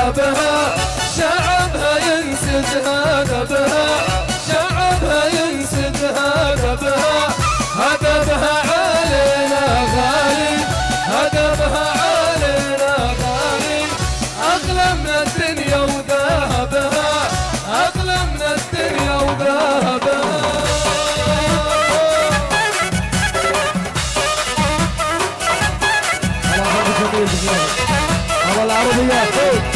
ذهبها شعبها ينسد هدبها شعبها ينسد هدبها هدبها علينا غالي هدبها علينا غالي أغلى من الدنيا وذهبها أغلى من الدنيا وذهبها الله العربيات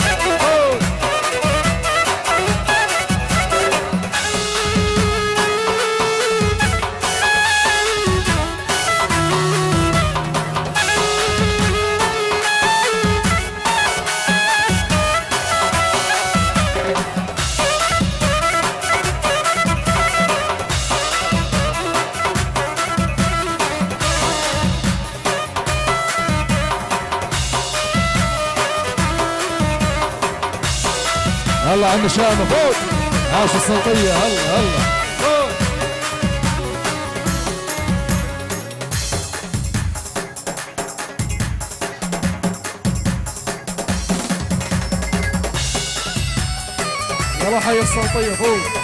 هلا عند شامة فوق عاش السلطية هلا هلا فوق يلا حي السلطية فوق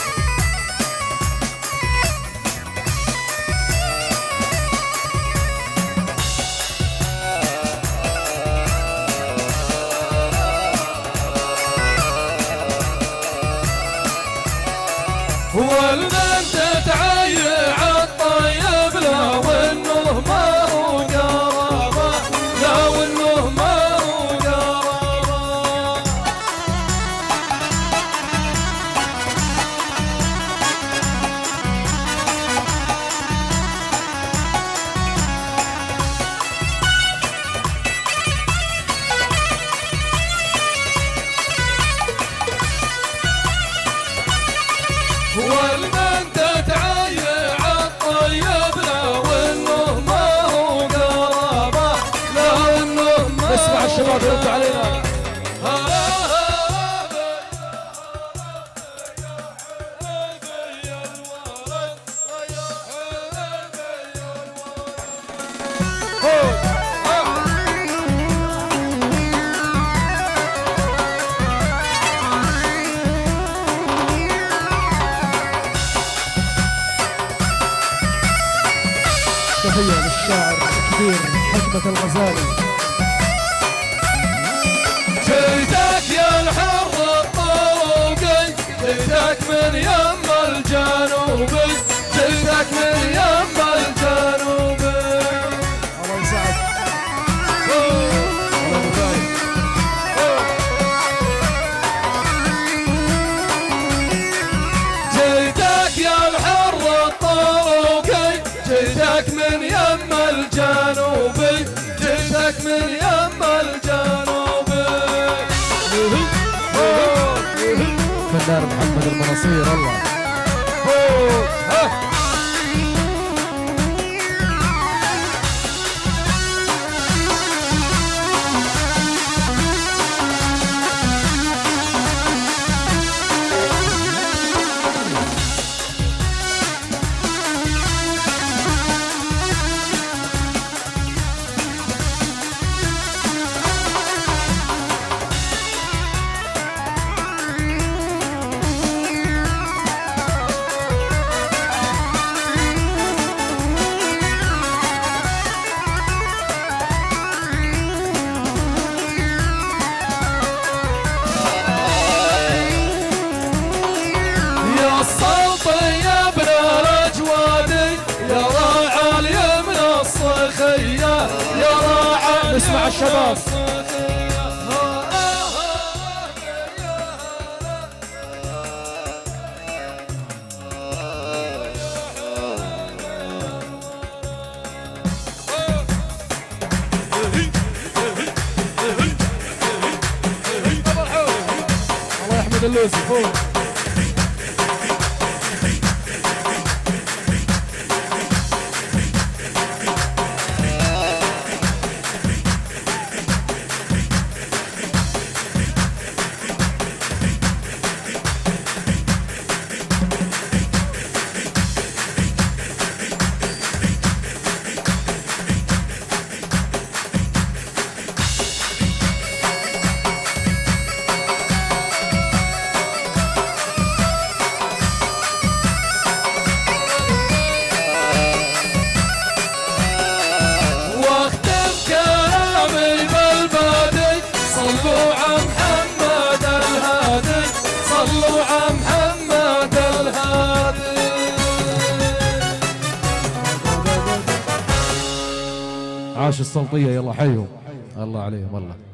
والمن تتعيع الطيب لو انه ما هو قرابه لو انه ما هو قرابه والمن تتعيع الطيب لو انه ما هو قرابه لو انه ما اسمع الشباب يرد علينا تحية للشاعر الكبير حكمة الغزالي جيتك يا الحر الطوقي جيتك من يم الجنوبي جيتك من يم الجنوبي الله يسعد جيتك يا الحر الطوقي جيتك من يم الجنوبي جيتك من يم الجنوبي فنان محمد المناصير الله اسمع الشباب الله يحمد اللوزي فوق عاش السلطية، يلا حيهم الله عليهم الله.